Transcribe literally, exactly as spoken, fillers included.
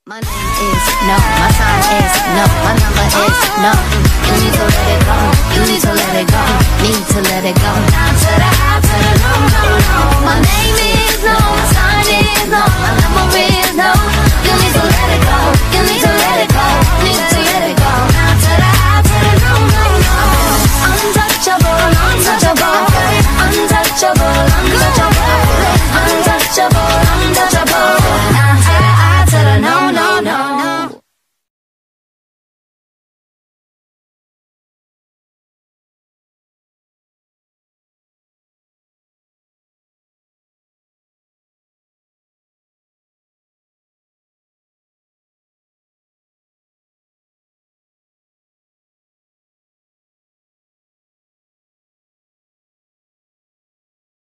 My name is no, my sign is no, my number is no. You need to let it go, you need to let it go, need to let it go. Down to the high, to the low, low, low. My name is no, my sign is no.